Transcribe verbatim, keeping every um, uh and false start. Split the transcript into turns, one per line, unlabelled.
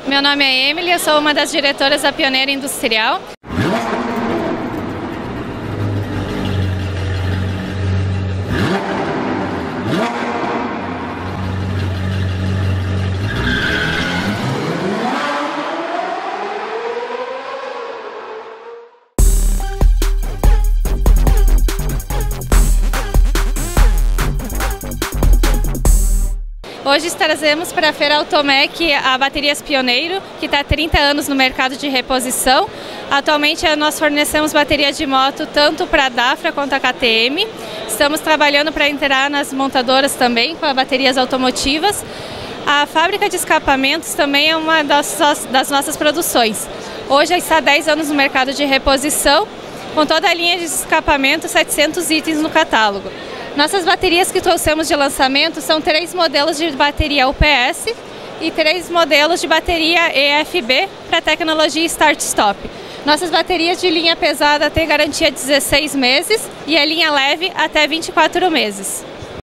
Meu nome é Emily, eu sou uma das diretoras da Pioneira Industrial. Hoje trazemos para a Feira Automec a Baterias Pioneiro, que está há trinta anos no mercado de reposição. Atualmente nós fornecemos baterias de moto tanto para a Dafra quanto a K T M. Estamos trabalhando para entrar nas montadoras também com as baterias automotivas. A fábrica de escapamentos também é uma das, das nossas produções. Hoje está há dez anos no mercado de reposição, com toda a linha de escapamento, setecentos itens no catálogo. Nossas baterias que trouxemos de lançamento são três modelos de bateria U P S e três modelos de bateria E F B para tecnologia Start-Stop. Nossas baterias de linha pesada têm garantia de dezesseis meses e a linha leve até vinte e quatro meses.